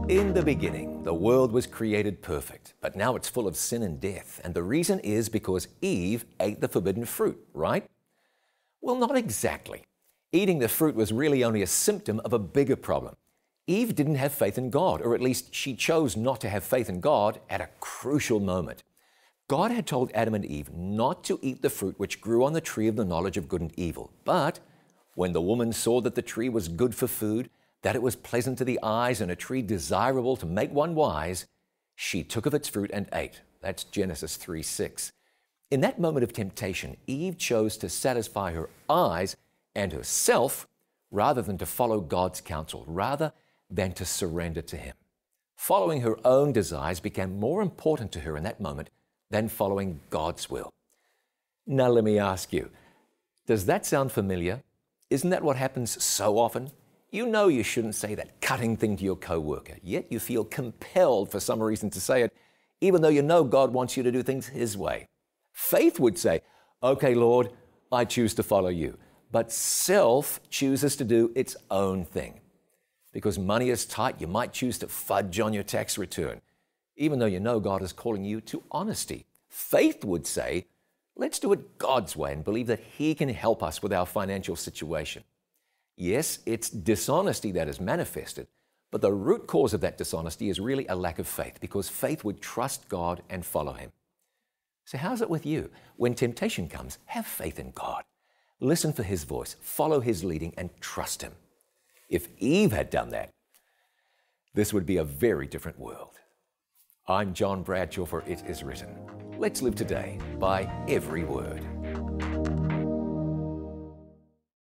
In the beginning, the world was created perfect, but now it's full of sin and death. And the reason is because Eve ate the forbidden fruit, right? Well, not exactly. Eating the fruit was really only a symptom of a bigger problem. Eve didn't have faith in God, or at least she chose not to have faith in God at a crucial moment. God had told Adam and Eve not to eat the fruit which grew on the tree of the knowledge of good and evil. But when the woman saw that the tree was good for food, that it was pleasant to the eyes and a tree desirable to make one wise, she took of its fruit and ate. That's Genesis 3:6. In that moment of temptation, Eve chose to satisfy her eyes and herself rather than to follow God's counsel, rather than to surrender to Him. Following her own desires became more important to her in that moment than following God's will. Now let me ask you, does that sound familiar? Isn't that what happens so often? You know you shouldn't say that cutting thing to your coworker, yet you feel compelled for some reason to say it, even though you know God wants you to do things His way. Faith would say, okay, Lord, I choose to follow you. But self chooses to do its own thing. Because money is tight, you might choose to fudge on your tax return, even though you know God is calling you to honesty. Faith would say, let's do it God's way and believe that He can help us with our financial situation. Yes, it's dishonesty that is manifested, but the root cause of that dishonesty is really a lack of faith, because faith would trust God and follow Him. So how's it with you? When temptation comes, have faith in God. Listen for His voice, follow His leading, and trust Him. If Eve had done that, this would be a very different world. I'm John Bradshaw for It Is Written. Let's live today by every word.